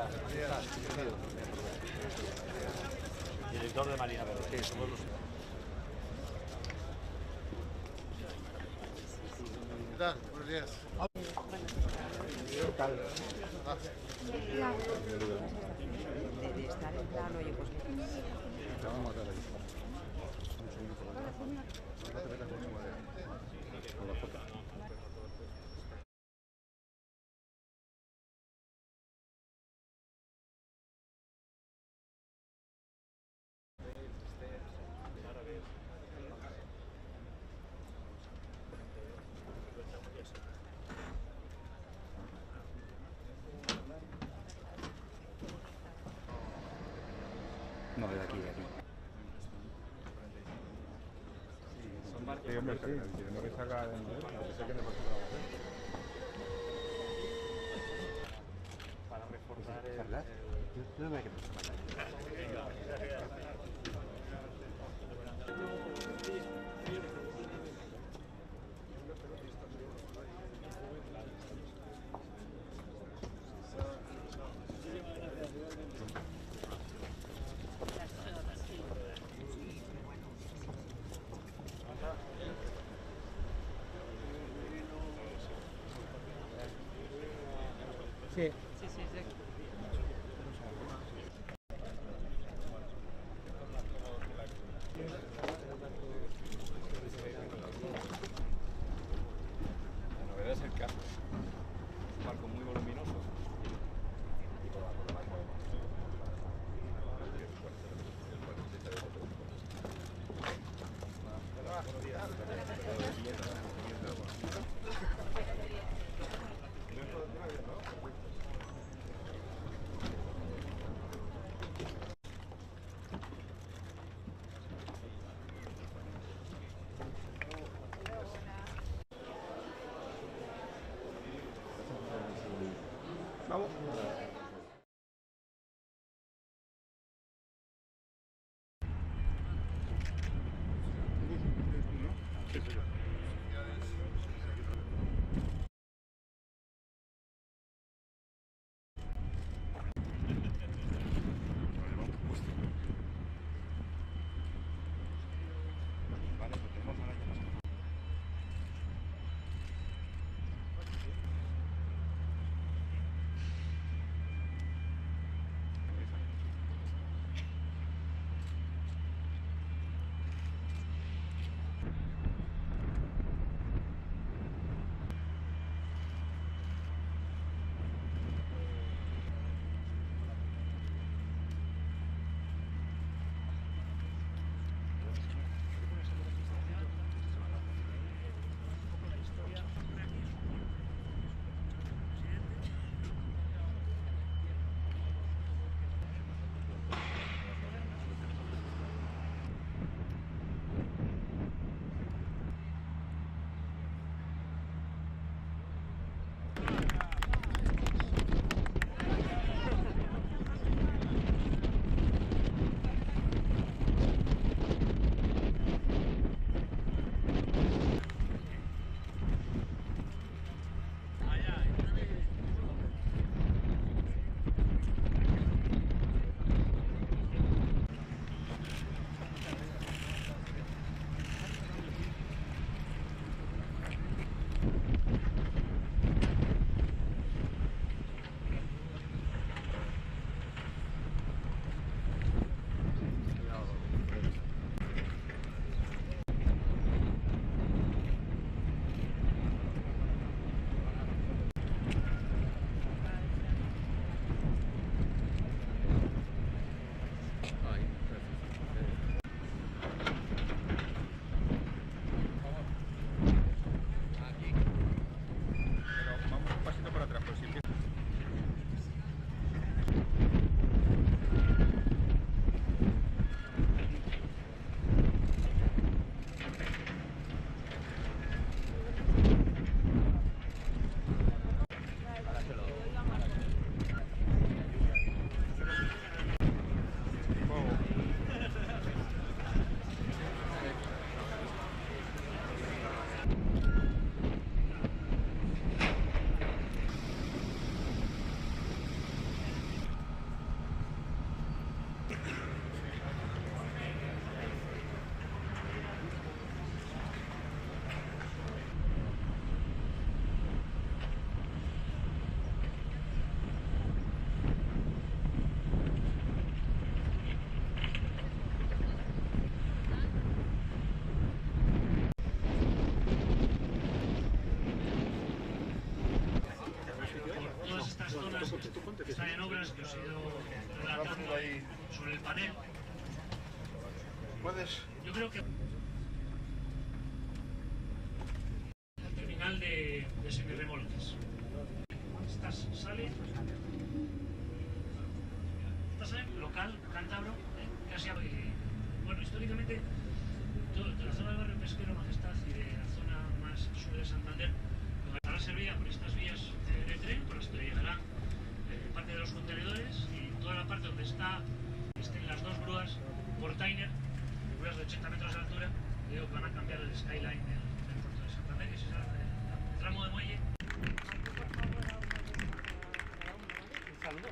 Director de Marina Verde. Sí, somos los... ¿Qué tal? Buenos días. ¿Qué tal? De estar en plan, oye, pues... Vamos a dar ahí. Un segundo por la zona. No te metas mucho madera. Con la foto. No, de aquí, de aquí. Sí, hombre, sí. No que saca de sé que le pasa a la Para reforzar el... ¿Charlas? No me que pasar. Sí, sí, sí. La novedad es el casco. Es un barco muy voluminoso. maniobras que os he ido relatando ahí sobre el panel. Yo creo que al terminal de semirremolques. Esta sale local, cántabro, casi bueno, históricamente de la zona del barrio pesquero Majestad y de la zona más sur de Santander, estará servida por estas vías de tren por las que llegarán parte de los contenedores y toda la parte donde estén las dos grúas portainer, grúas de 80 metros de altura, digo que van a cambiar el skyline del puerto de Santander, que es el tramo de muelle. Un saludo.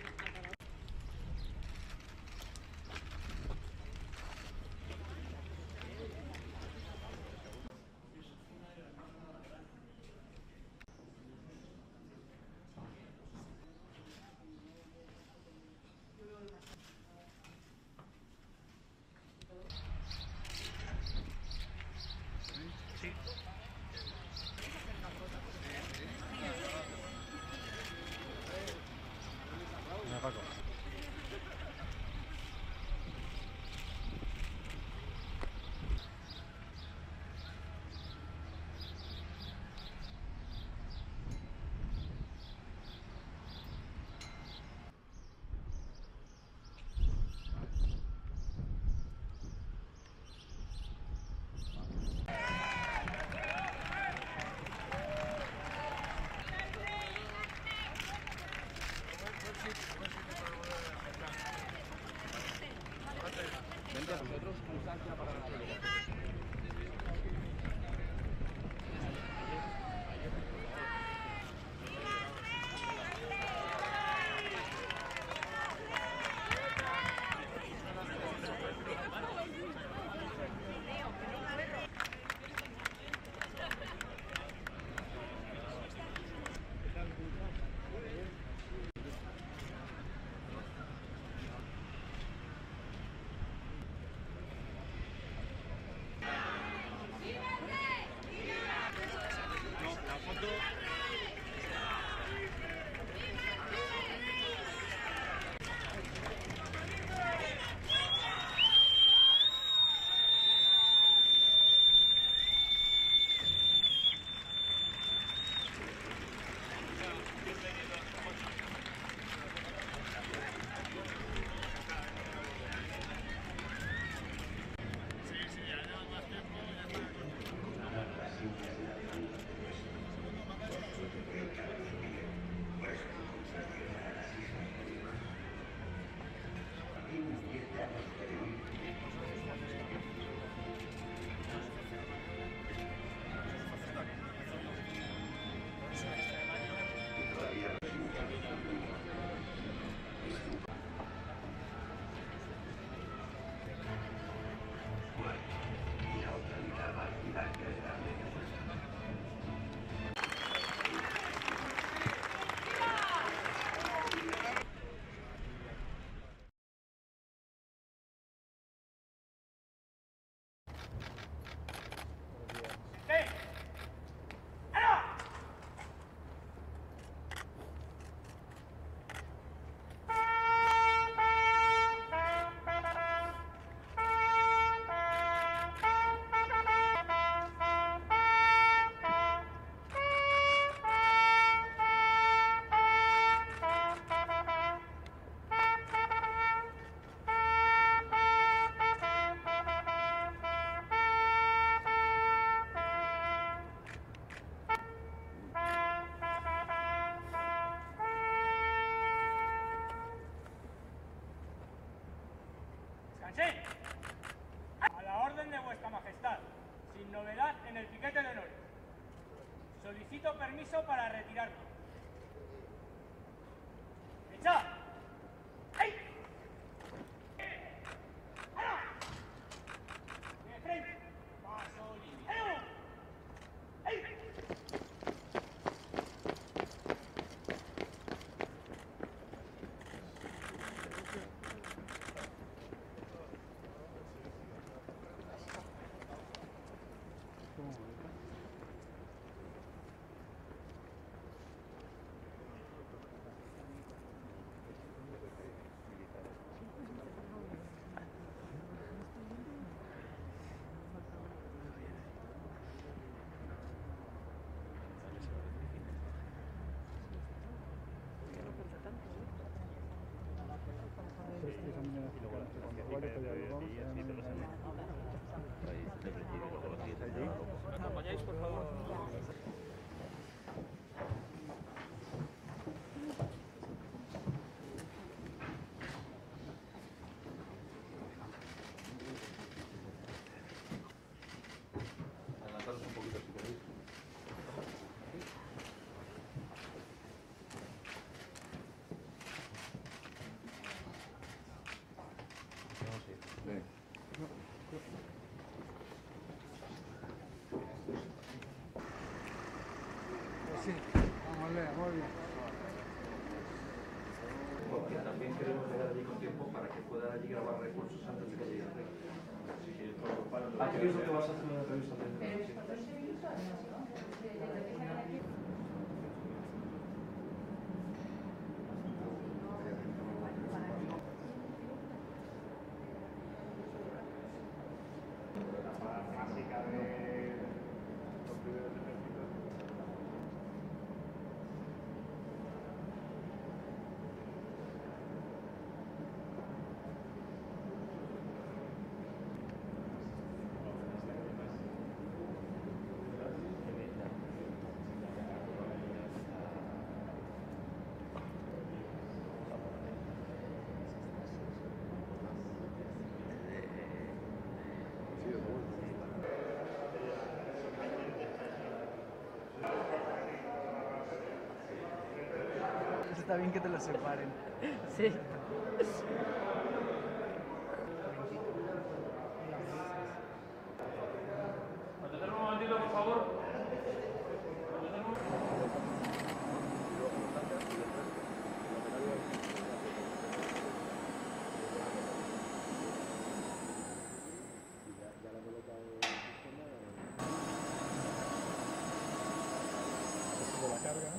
A la orden de vuestra majestad, sin novedad en el piquete de honores. Solicito permiso para retirarme. ¡Echa! ¡Ey! ¡Ahora! ¡De frente! ¡Paso libre! ¡Ey! ¿Acompañáis, por favor? Adelantaros un poquito si queréis. Sí, vamos a leer, muy bien. Porque también queremos llegar allí con tiempo para que puedan allí grabar recursos antes de que llegue el rey. ¿A qué pienso que vas a hacer una entrevista de Está bien que te lo separen. Sí. Atender un momentito, por favor. De la carga.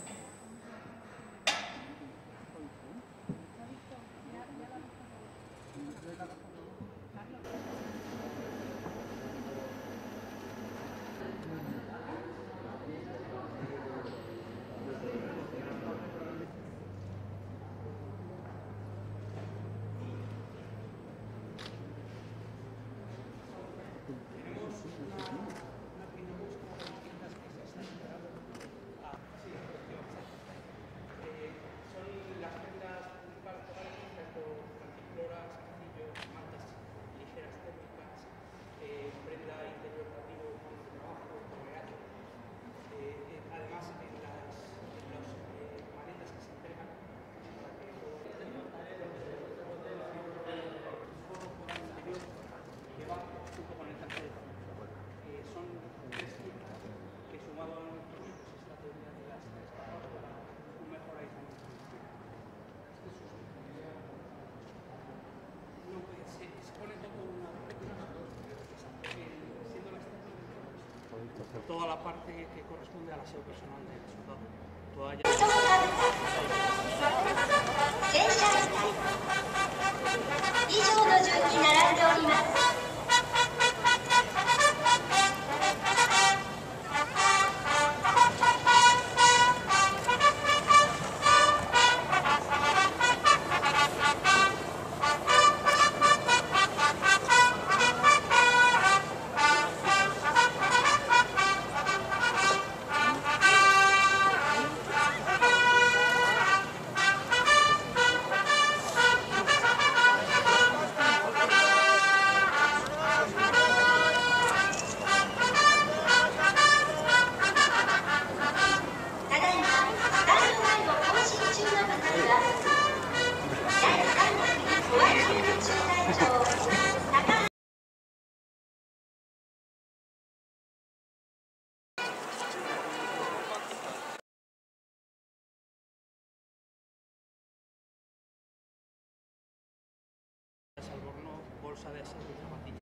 Toda la parte que corresponde al aseo personal del soldado. Toda ya... 電車以上の順に並んでおります。 Albornoz, bolsa de aseo y zapatilla.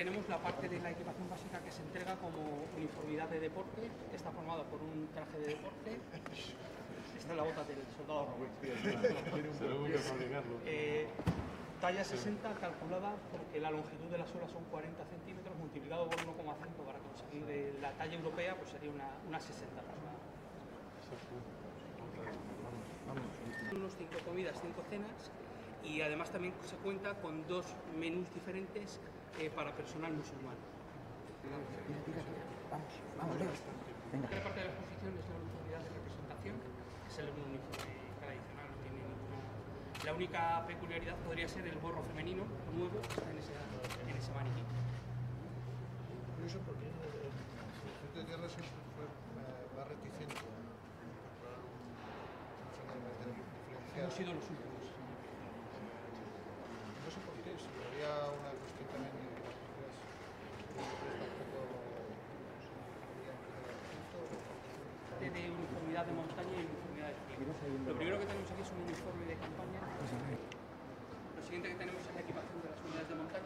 tenemos la parte de la equipación básica que se entrega como uniformidad de deporte, que está formada por un traje de deporte. Esta es la bota del soldado Raúl. Talla 60 calculada porque la longitud de la suela son 40 centímetros multiplicado por 1,5 para conseguir la talla europea, pues sería una 60 aproximadamente. Unos 5 comidas, 5 cenas y además también se cuenta con 2 menús diferentes para personal musulmán. Vamos, venga. Otra parte de la exposición es la uniformidad de representación, que es el uniforme tradicional, no tiene ninguna. La única peculiaridad podría ser el gorro femenino nuevo que está en ese maniquí. Curioso porque el Ejército de Tierra siempre va reticente a incorporar un diferencial. Hemos sido los últimos. No sé por qué, si había una cuestión también de las mujeres tampoco De uniformidad de montaña y uniformidad de frío. Lo primero que tenemos aquí es un uniforme de campaña. Lo siguiente que tenemos es la equipación de las unidades de montaña.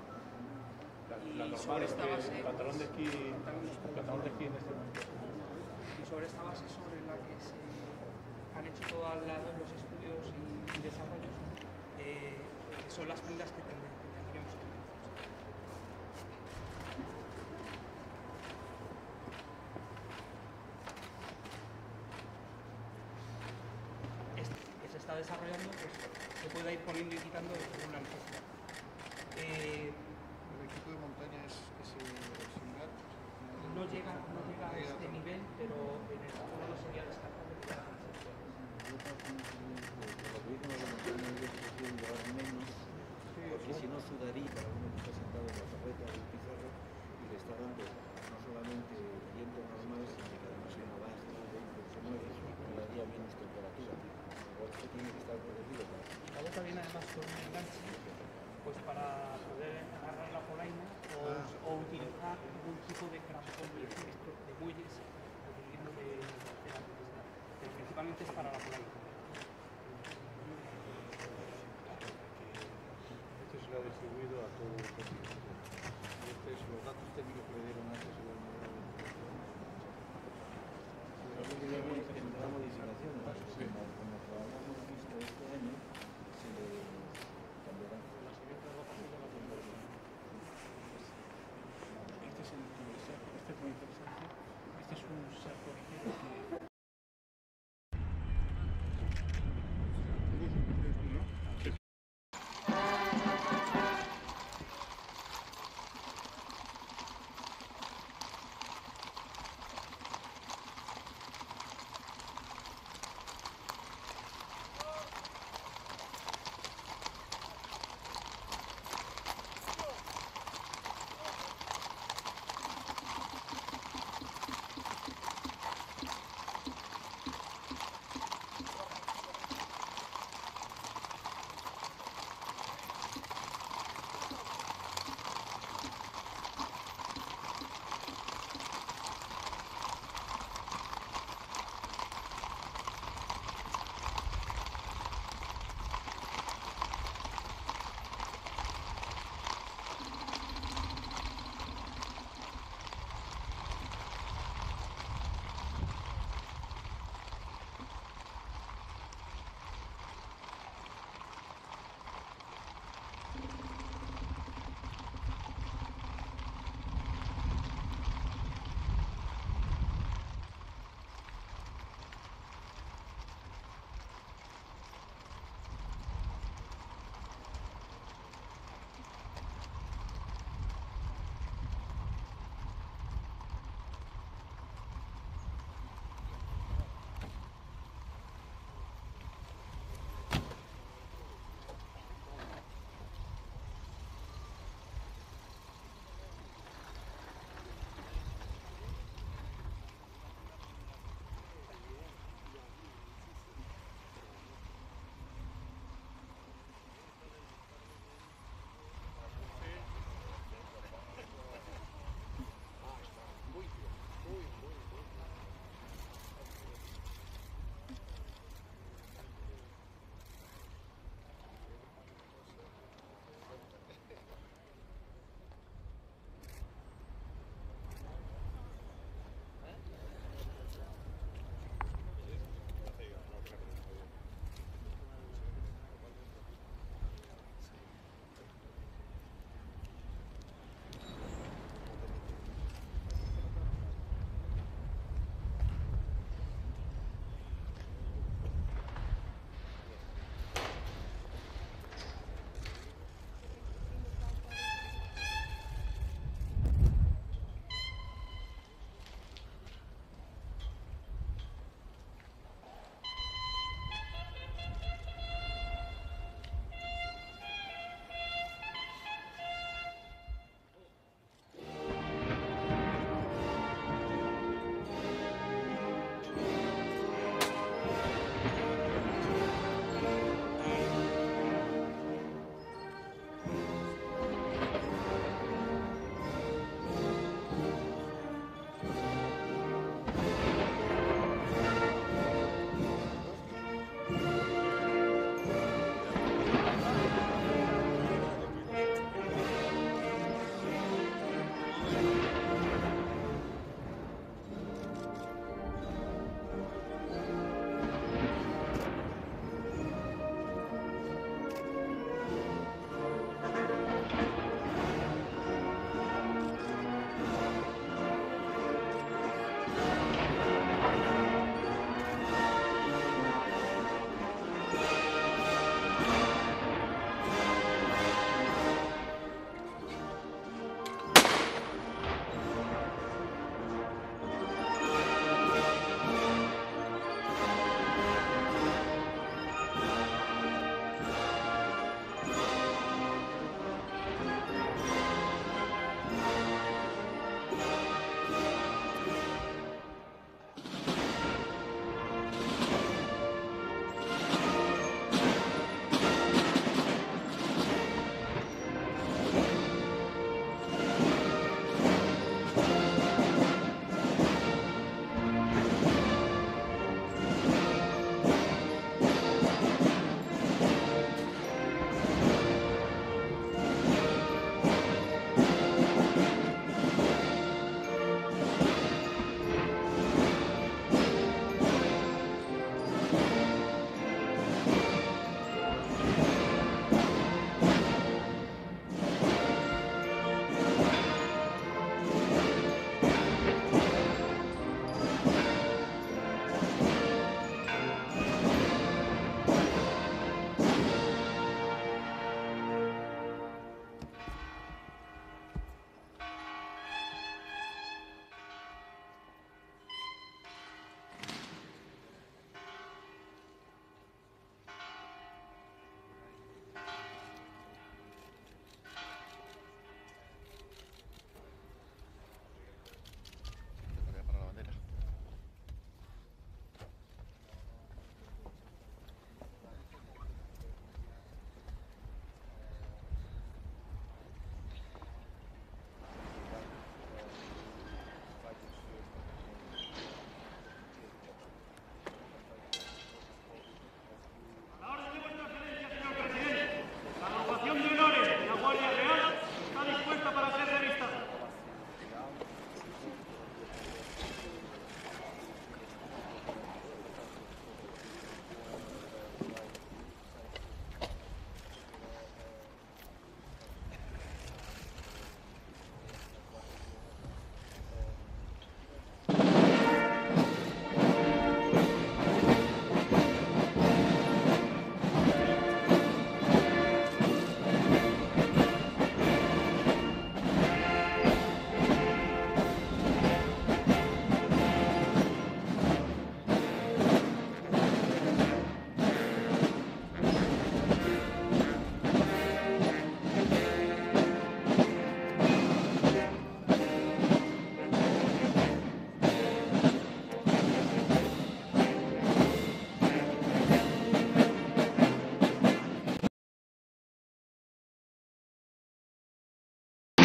Y sobre esta base, pantalón de esquí en este momento. Y sobre esta base sobre la que se han hecho todos los estudios y desarrollos, son las prendas que tendríamos que tener. Que se está desarrollando, pues se puede ir poniendo y quitando según la necesidad. El equipo de montaña es similar. No llega a este nivel, pero en el futuro no sería descartable. Porque si no sudaría para uno que está sentado en la torreta del pizarro y le está dando no solamente viento normal, sino que además uno va a estar dentro, se mueve y le daría menos temperatura. Igual que tiene que estar protegido. La bota viene además con un enganche, pues para poder agarrar la polaina o utilizar algún tipo de crampón de muelles, dependiendo de la necesidad. Pero principalmente es para la polaina. Este se lo ha distribuido a todo el continente. Y estos son los datos técnicos que le dieron antes. La modificación, como habíamos visto este año, se le cambiará. Este es el este es muy interesante. Este es un saco ligero.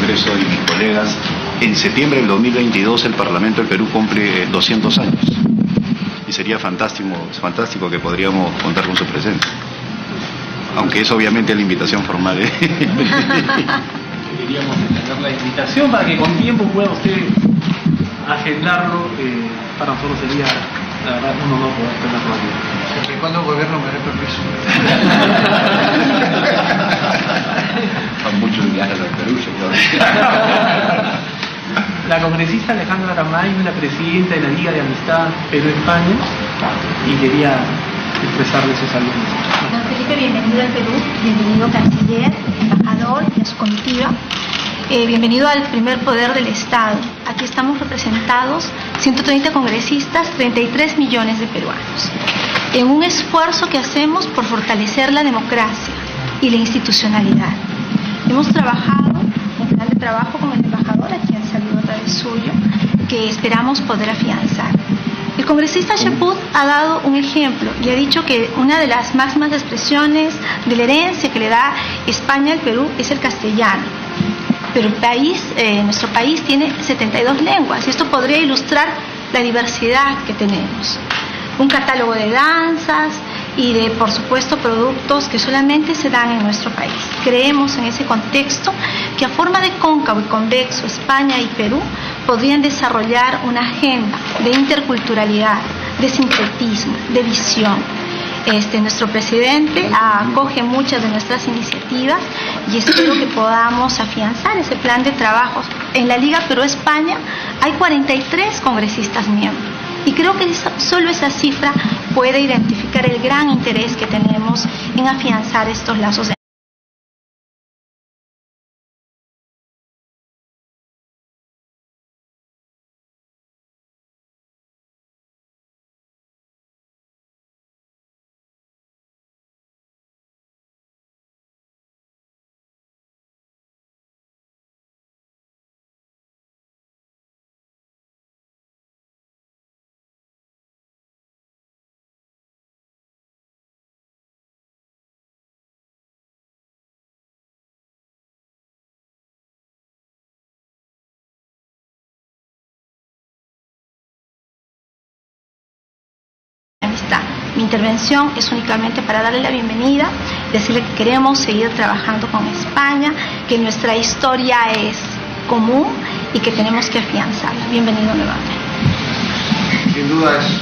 Congreso y mis colegas, en septiembre del 2022 el Parlamento del Perú cumple 200 años. Y sería fantástico que podríamos contar con su presencia. Aunque es obviamente la invitación formal. Queríamos extender la invitación para que con tiempo pueda usted agendarlo. Para nosotros sería, la verdad, un honor poder tenerlo aquí. Siempre y cuando el gobierno me dé permiso. Son muchos viajes al Perú, señor. La congresista Alejandra Aramay es la presidenta de la Liga de Amistad Perú-España y quería expresarle sus saludos. Don Felipe, bienvenido al Perú, bienvenido canciller, embajador y a su comitiva. Bienvenido al primer poder del Estado. Aquí estamos representados 130 congresistas, 33 millones de peruanos, en un esfuerzo que hacemos por fortalecer la democracia y la institucionalidad. Hemos trabajado un plan de trabajo con el embajador, a quien salió a través suyo, que esperamos poder afianzar. El congresista Chaput ha dado un ejemplo y ha dicho que una de las máximas expresiones de la herencia que le da España al Perú es el castellano. Pero nuestro país tiene 72 lenguas y esto podría ilustrar la diversidad que tenemos. Un catálogo de danzas y de, por supuesto, productos que solamente se dan en nuestro país. Creemos en ese contexto que a forma de cóncavo y convexo España y Perú podrían desarrollar una agenda de interculturalidad, de sincretismo, de visión. Nuestro presidente acoge muchas de nuestras iniciativas y espero que podamos afianzar ese plan de trabajo. En la Liga Perú-España hay 43 congresistas miembros y creo que solo esa cifra puede identificar el gran interés que tenemos en afianzar estos lazos de Mi intervención es únicamente para darle la bienvenida, decirle que queremos seguir trabajando con España, que nuestra historia es común y que tenemos que afianzarla. Bienvenido nuevamente. Sin duda es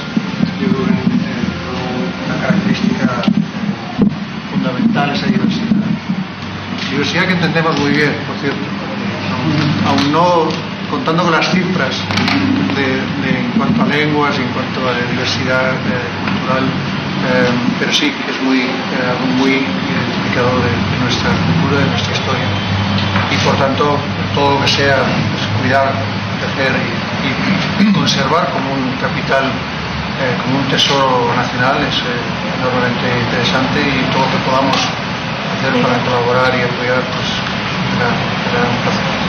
una característica fundamental esa diversidad. Diversidad que entendemos muy bien, por cierto. Aún no contando con las cifras en cuanto a lenguas y en cuanto a la diversidad cultural, pero sí que es muy identificador de nuestra cultura, de nuestra historia. Y por tanto, todo lo que sea cuidar, proteger y conservar como un capital, como un tesoro nacional es enormemente interesante, y todo lo que podamos hacer para colaborar y apoyar, pues será un placer.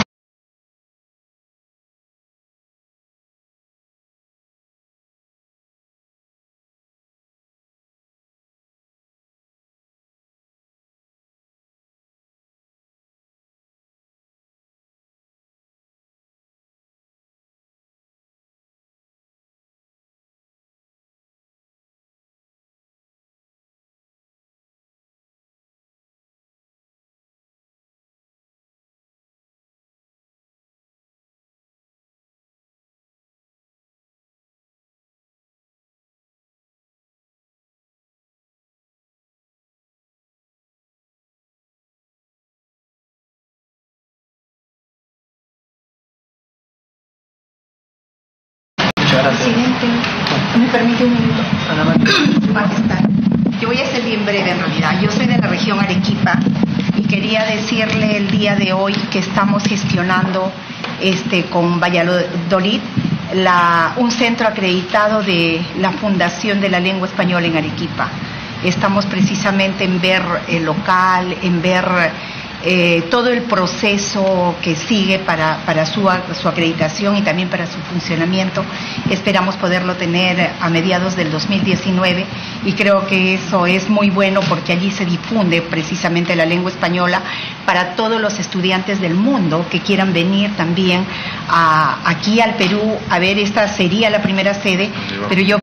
Presidente, ¿me permite un minuto? Su Majestad. Yo voy a ser bien breve en realidad. Yo soy de la región Arequipa y quería decirle el día de hoy que estamos gestionando con Valladolid un centro acreditado de la Fundación de la Lengua Española en Arequipa. Estamos precisamente en ver el local, en ver todo el proceso que sigue para su acreditación y también para su funcionamiento. Esperamos poderlo tener a mediados del 2019 y creo que eso es muy bueno porque allí se difunde precisamente la lengua española para todos los estudiantes del mundo que quieran venir también aquí al Perú a ver. Esta sería la primera sede, pero yo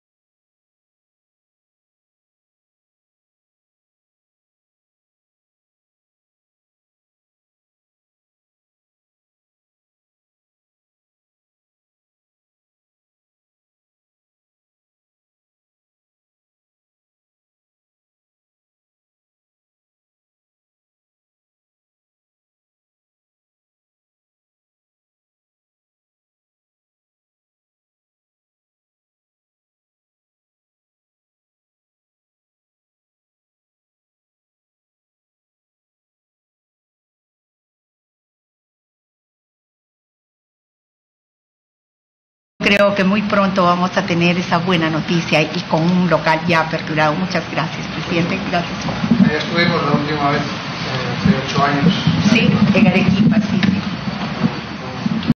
creo que muy pronto vamos a tener esa buena noticia y con un local ya aperturado. Muchas gracias, presidente. Gracias. Ahí estuvimos la última vez, hace 8 años. Sí, en Arequipa, sí.